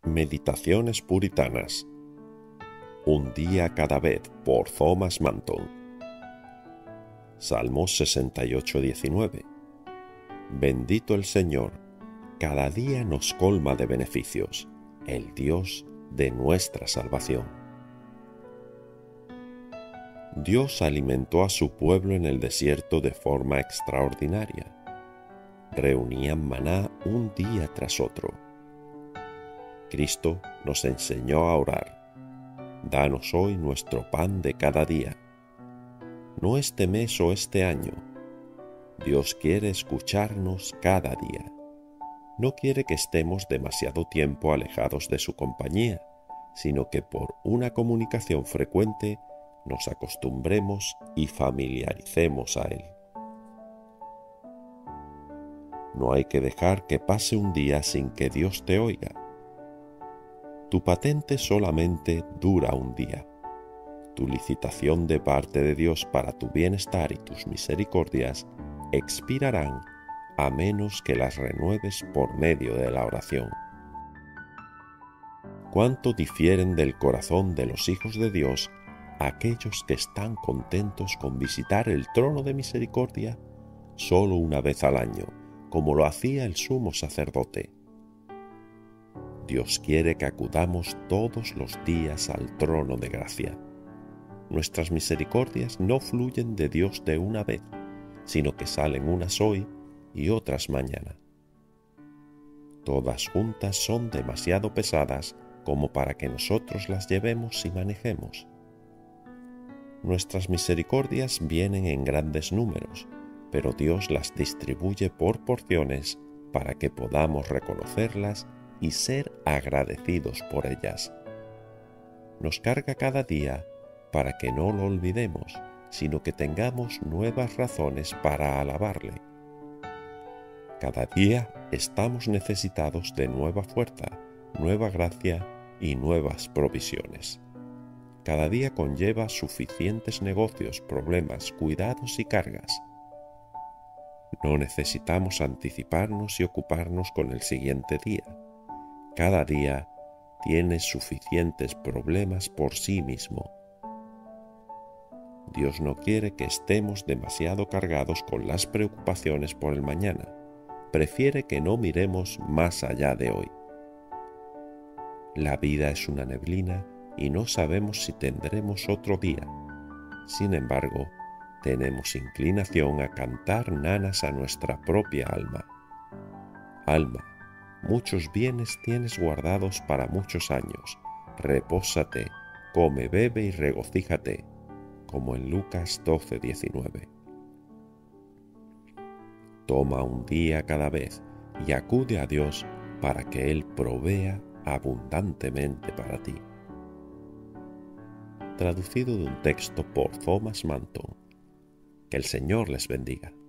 Meditaciones puritanas. Un día cada vez, por Thomas Manton. Salmos 68:19. Bendito el Señor, cada día nos colma de beneficios, el Dios de nuestra salvación. Dios alimentó a su pueblo en el desierto de forma extraordinaria. Reunían maná un día tras otro. Cristo nos enseñó a orar. Danos hoy nuestro pan de cada día. No este mes o este año. Dios quiere escucharnos cada día. No quiere que estemos demasiado tiempo alejados de su compañía, sino que por una comunicación frecuente nos acostumbremos y familiaricemos a Él. No hay que dejar que pase un día sin que Dios te oiga. Tu patente solamente dura un día. Tu licitación de parte de Dios para tu bienestar y tus misericordias expirarán a menos que las renueves por medio de la oración. ¿Cuánto difieren del corazón de los hijos de Dios aquellos que están contentos con visitar el trono de misericordia solo una vez al año, como lo hacía el sumo sacerdote? Dios quiere que acudamos todos los días al trono de gracia. Nuestras misericordias no fluyen de Dios de una vez, sino que salen unas hoy y otras mañana. Todas juntas son demasiado pesadas como para que nosotros las llevemos y manejemos. Nuestras misericordias vienen en grandes números, pero Dios las distribuye por porciones para que podamos reconocerlas y ser agradecidos por ellas. Nos carga cada día para que no lo olvidemos, sino que tengamos nuevas razones para alabarle. Cada día estamos necesitados de nueva fuerza, nueva gracia y nuevas provisiones. Cada día conlleva suficientes negocios, problemas, cuidados y cargas. No necesitamos anticiparnos y ocuparnos con el siguiente día. Cada día tiene suficientes problemas por sí mismo. Dios no quiere que estemos demasiado cargados con las preocupaciones por el mañana. Prefiere que no miremos más allá de hoy. La vida es una neblina y no sabemos si tendremos otro día. Sin embargo, tenemos inclinación a cantar nanas a nuestra propia alma. Alma, muchos bienes tienes guardados para muchos años. Repósate, come, bebe y regocíjate, como en Lucas 12:19. Toma un día cada vez y acude a Dios para que Él provea abundantemente para ti. Traducido de un texto por Thomas Manton. Que el Señor les bendiga.